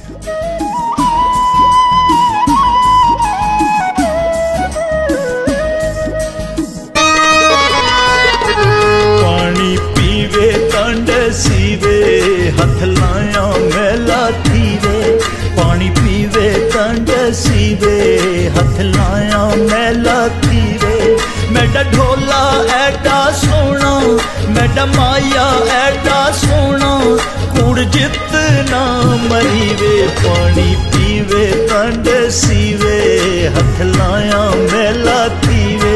पानी पीवे कंड सीवे हथ लाया मेला थीवे। पानी पीवे कंड सीवे हथ लाया मेला थीवे। मेरा ढोला एडा सोना मेरा माया एडा सोना कुड़ जितना मरीवे। पानी पीवे कंड सीवे हथ लाया मेला थीवे।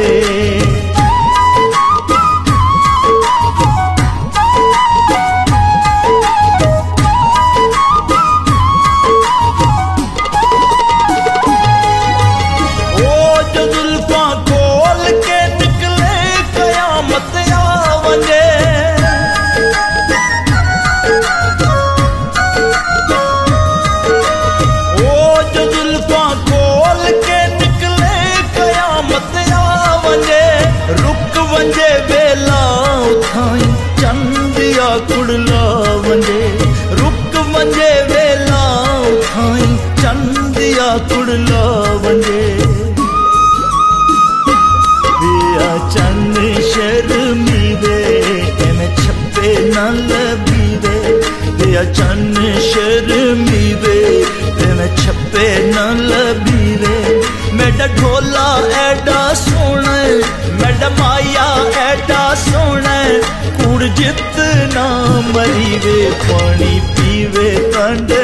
कुड़ला वंजे रुक वंजे वेला उठाई चंदिया कुड़ला वंजे। दिया चंद शर्मीवे एमें छप्पे न लबीवे। दिया चंद शर्मीवे एमें छप्पे न लबीवे। मेरा ढोला एडा सोना मेरा माया एडा सोना कुड़ जितना मरीवे। पानी पीवे कंड